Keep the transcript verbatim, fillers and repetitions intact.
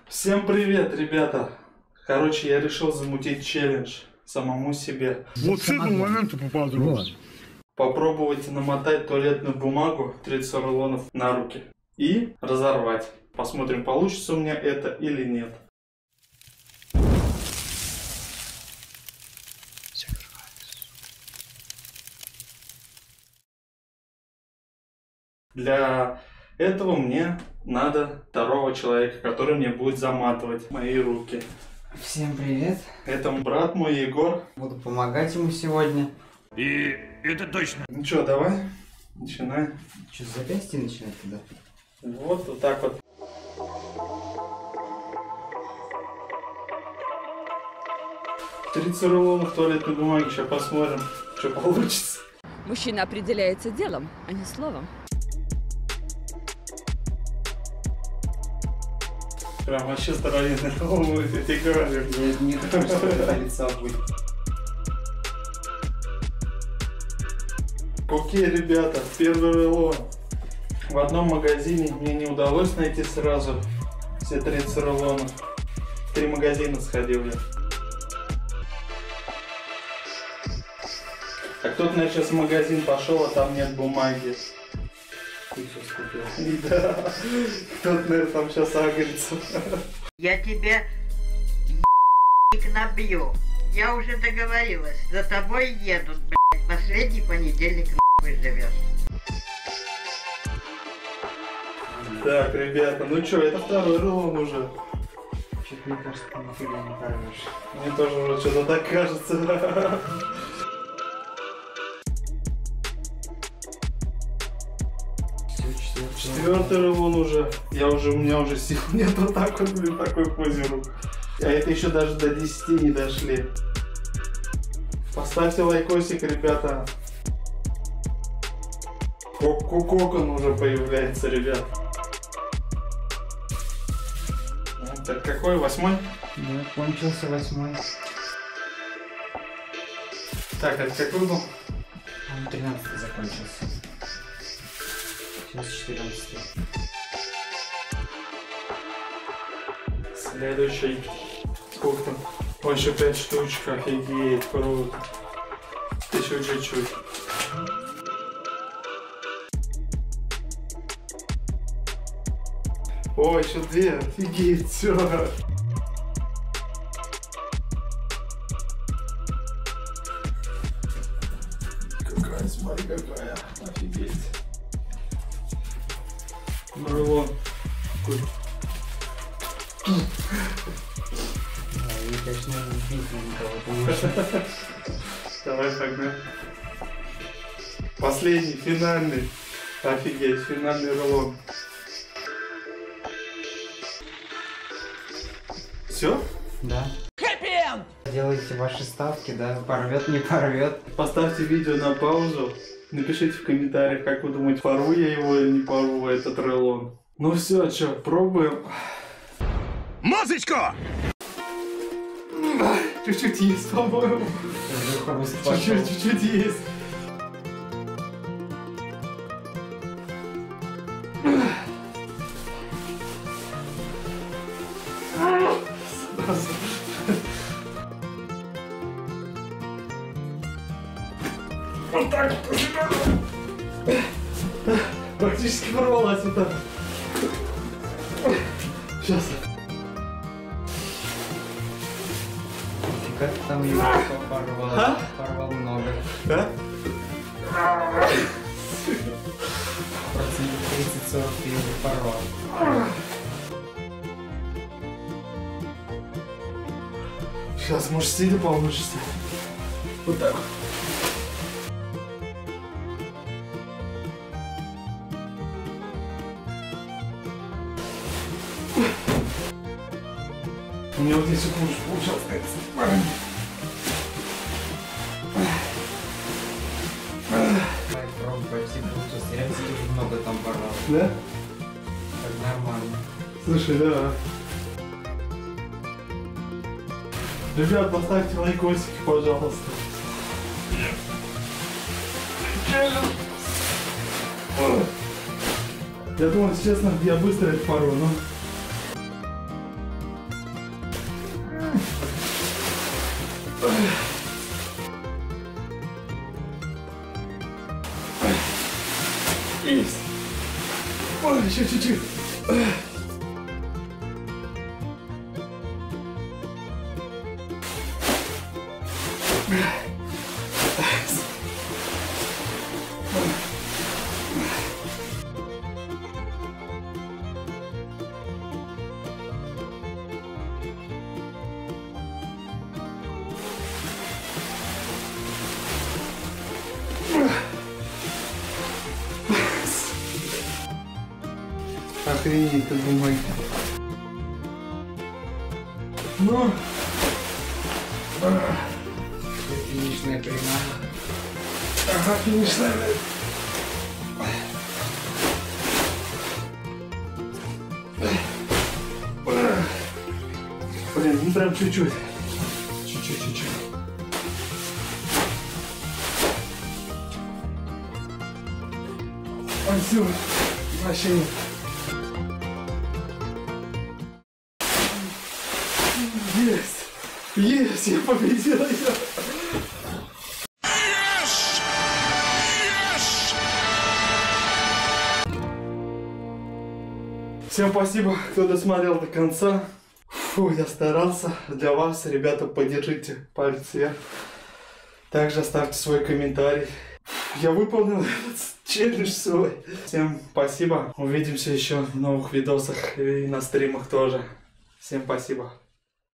Всем привет, ребята! Короче, я решил замутить челлендж самому себе. Вот с этого момента поподробнее. Попробовать намотать туалетную бумагу тридцать рулонов на руки и разорвать. Посмотрим, получится у меня это или нет. Для этого мне надо второго человека, который мне будет заматывать мои руки. Всем привет. Это брат мой Егор. Буду помогать ему сегодня. И это точно. Ну что, давай, начинай. Что, с запястья начинать тогда? Вот, вот так вот. тридцать рулонов туалетной бумаги, сейчас посмотрим, что получится. Мужчина определяется делом, а не словом. Прям вообще здоровенный рулон будет, я тебе говорю. Нет, не так, что лица будет. Окей, ребята, первый рулон. В одном магазине мне не удалось найти сразу все тридцать рулонов. В три магазина сходил я. А кто-то, наверное, сейчас в магазин пошел, а там нет бумаги. Ты сейчас купил. Да. Кто-то, наверное, там сейчас агрится. Я тебя набью. Я уже договорилась. За тобой едут, блядь. Последний понедельник нахуй живешь. Так, ребята, ну что, это второй рулон уже. Что-то мне кажется, ты нифига не порвешь. Мне тоже уже что-то так кажется. Четвертый рулон уже. Я уже, у меня уже сил нет вот так вот, блин, такой позе рук. А это еще даже до десяти не дошли. Поставьте лайкосик, ребята. Кокон уже появляется, ребят. Так, какой? Восьмой? Да, кончился восьмой. Так, это какой был? Он тринадцатый закончился. Сейчас четырнадцатый. Следующий. Сколько там? Ой, еще пять штучек, офигеть, круто. Еще чуть-чуть. Ой, еще две, офигеть, все. Какая, смотри, какая, офигеть. Рулон. Какой? Да, и, конечно, не никого. Давай погнали. Последний, финальный. Офигеть, финальный рулон. Все? Да. Делайте ваши ставки, да, порвет, не порвет. Поставьте видео на паузу. Напишите в комментариях, как вы думаете, порву я его или не порву, этот рулон. Ну все, что, пробуем. Музычку! Чуть-чуть есть, по-моему. Чуть-чуть, чуть-чуть есть. Вот так. Практически порвалась вот так. Сейчас. Как там его порвал? А? Порвал много. Да? Процентов тридцать-сорок ты его порвал. Сейчас, может, сидя получится. Вот так. У меня вот здесь вот лучше получалось, кажется. Давай пробуй, все получилось. Я тебе много там порвал. Да? Так нормально. Слушай, да. Ребят, поставьте лайкосики, пожалуйста. Я думал, честно, я быстро это порву, но... еще чуть-чуть. Охренеть, ты бумаги. Ну. Финишная прямая. Ага, финишная. Блин, ну прям чуть-чуть. Чуть-чуть, чуть-чуть. А все, вообще нет. Есть! Есть! Я победила ее! Всем спасибо, кто досмотрел до конца. Фу, я старался. Для вас, ребята, поддержите палец вверх. Также оставьте свой комментарий. Я выполнил этот челлендж свой. Всем спасибо. Увидимся еще в новых видосах и на стримах тоже. Всем спасибо.